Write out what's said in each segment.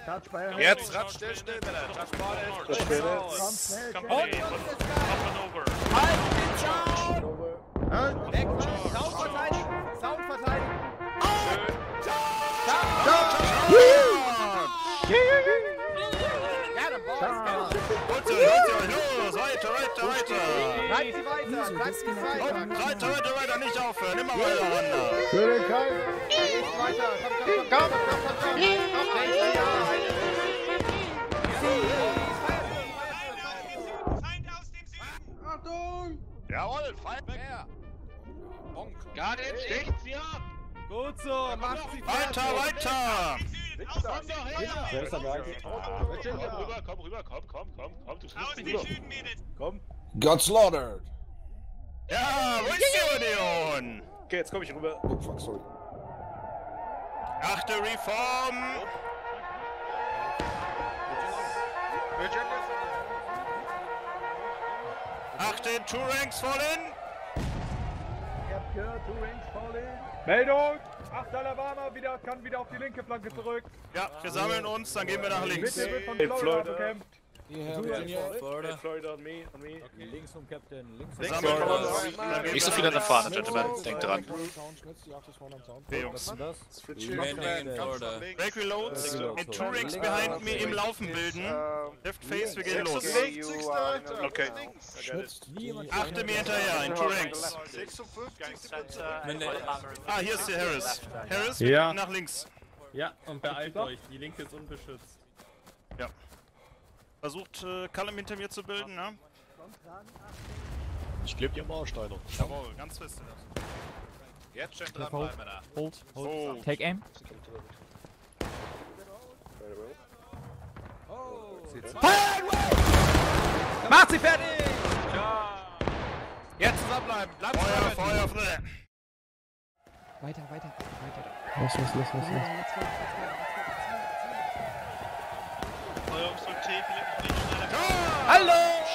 Jetzt ran, schnell, Männer. Touchball, Komm schnell. Company, up and over. Halt den Zaun! Weg, Sound verteidigen! Sound verteidigen! Ja, der Ball Los, weiter. Bleibt sie weiter! Weiter, nicht aufhören, immer weiter, Wander. Schöne Kai. Nicht weiter! Komm! Achtung! Jawohl, Feind weg! Bonk. Gar nicht, stecht's sie ab. Gut so, macht sie Weiter. Wer ist dabei? Komm rüber, du schießt Komm. Got slaughtered! Ja, wo ist die Union? Okay, jetzt komm ich rüber. Oh fuck, sorry. Achte Reform. Achte Two Ranks fallen. Meldung! 8 Alabama kann wieder auf die linke Flanke zurück. Ja, wir sammeln uns, dann gehen wir nach links. Mitte wird von Hey, Florida Florida. bekämpft. Florida. Florida on me. Links vom Captain. Wir sammeln uns. Dann gehen Nicht so wir viel an der Fahne, Gentlemen. Denkt dran. Okay, Jungs. Landing Break reloads. In Two Ranks behind me im Laufen bilden. Left face, wir gehen los. 60. Okay. Achte mir hinterher, in Two Ranks. 56. Ah, hier ist der Harris. Harris, Ja. wir nach links. Ja, und beeilt euch, die linke ist unbeschützt. Ja. Versucht Callum hinter mir zu bilden, ne? Ich kleb die Mauersteine. Jawohl, ganz fest. Jetzt schön dranbleiben, Männer. Hold. Oh. Take aim. Macht sie fertig! Jetzt zusammenbleiben. Bleib Feuer. Weiter. Los. Hallo!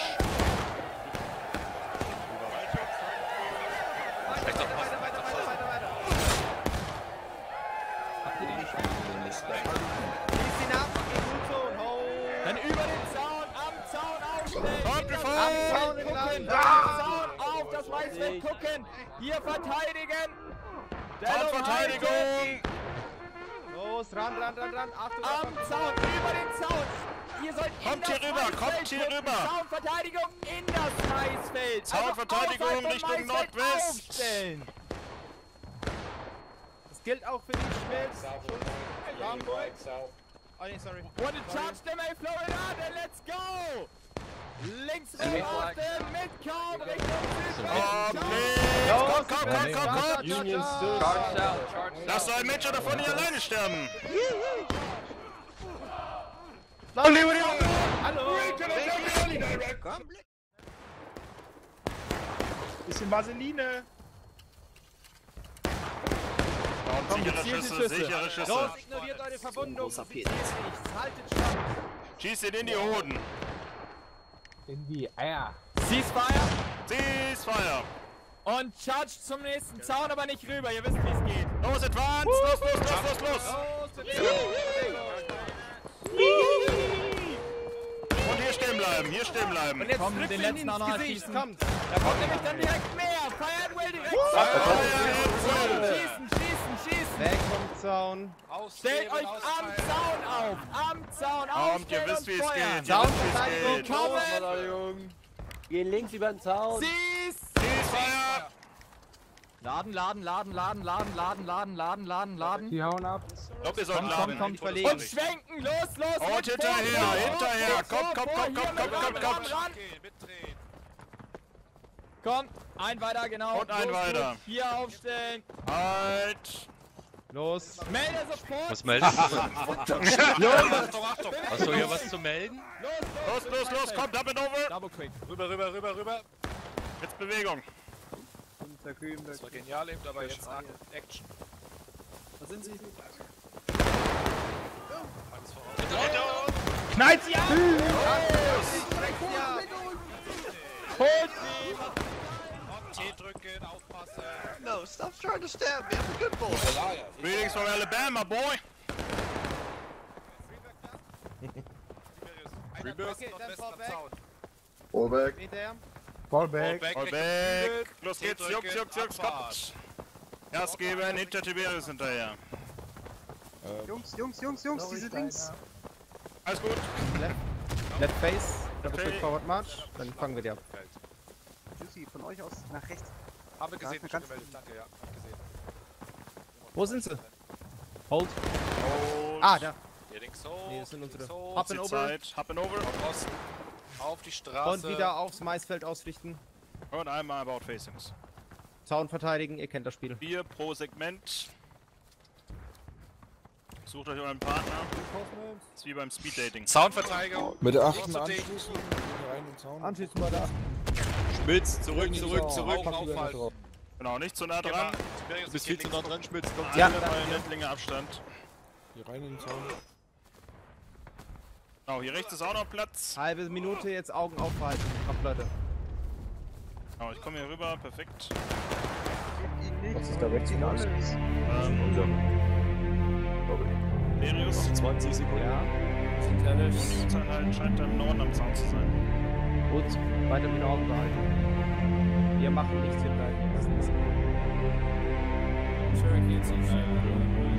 Dann über den Zaun, am Zaun aufstellen! Am Zaun gucken! Am Zaun auf das Weißfeld gucken! Hier verteidigen! Zaunverteidigung! Los, ran! Achtung! Am Zaun, über den Zaun! Ihr sollt Kommt hier rüber, kommt hier rüber! Zaunverteidigung in das Maisfeld! Zaunverteidigung Also Richtung Maisfeld Nordwest. Aufstellen. Das gilt auch für die Schmelz. Oh nee, sorry. Want to charge them, ey, Florida, then let's go! Links rüberlaufen, mitkommen, Richtung Komm! Lass doch ein Mensch davon nicht alleine sterben! Hallo! Bisschen Vaseline. Sichere Schüsse. Los, ignoriert eure Verwundung. Sie sehen nichts. Haltet stand. Schießt ihn in die Hoden. Ceasefire Ceasefire. und charge zum nächsten Zaun, aber nicht rüber, ihr wisst, wie es geht. Los, Advance! Los! Und hier stehen bleiben. Und jetzt Komm, drückt den ihn letzten auch ins noch Gesicht. schießen. Kommt. Da kommt nämlich dann direkt mehr. Fire and well direkt. Schießen. Weg vom Zaun. Stellt euch am Zaun auf. Am Zaun auf. Kommt, ihr wisst, wie es geht. Zaunverteidigung. Kommen. Gehen links über den Zaun. Ceasefire. Laden. Die hauen ab. Ich glaube, wir sollten laden. Und schwenken. Los. Und hinterher. Kommt. Komm, ein weiter, genau. Und ein Los, weiter. gut. Hier aufstellen. Halt. Los. Melde sofort. Was melden? Hast du hier was zu melden? Los. Kommt, up and over. Double quick. Rüber. Jetzt Bewegung. Das war genial eben, aber jetzt Action. Wo sind sie? Knallt sie ab! Holt sie. T drücken, aufpassen. No, stop trying to stab me. I'm a good boy. Greetings from Alabama, boy. Rebirth Nordwest am Zaun. Fallback. Fallback. Fallback. Los geht's, Jungs, kommt. Gas geben, hinter Tiberius hinterher. Jungs, die sind links. Alles gut. Left face, Okay. Quick Forward March, dann fangen wir die ab. Jussi, von euch aus nach rechts. Habe gesehen, Ja, schon gemeldet, danke, ja. Hab gesehen. Wo sind sie? Hold. Und Ah, da. Hier links hoch. Nee, das sind unsere. links hoch. Up and die over. Zeit. Hop and over. Auf Osten. Auf die Straße. Und wieder aufs Maisfeld ausrichten. Und einmal About Facings. Zaun verteidigen, ihr kennt das Spiel. 4 pro Segment. Sucht euch euren Partner. Das ist wie beim Speeddating. Soundverteidigung. Mit der Nicht 8. zu dicht. anschließen. Rein in den Zaun. Anschließen bei der 8. Schmitz, zurück. Augen aufhalten. Genau, nicht zu nah dran. Du bist viel zu nah dran, Schmitz. Komm, Ja. Alle bei Nettlinger Abstand. Hier rein in den Zaun. Genau, hier rechts ist auch noch Platz. Halbe Minute, jetzt Augen aufhalten. Kommt, Leute. Genau, ich komme hier rüber, perfekt. Was ist da rechts hinaus? Tiberius. 20 Sekunden. Ja, Munitionseinheit scheint da im Norden am Zaun zu sein. gut. Weiter mit den Augen behalten. Wir machen nichts, wir bleiben. Das ist nichts. Cherokee zieht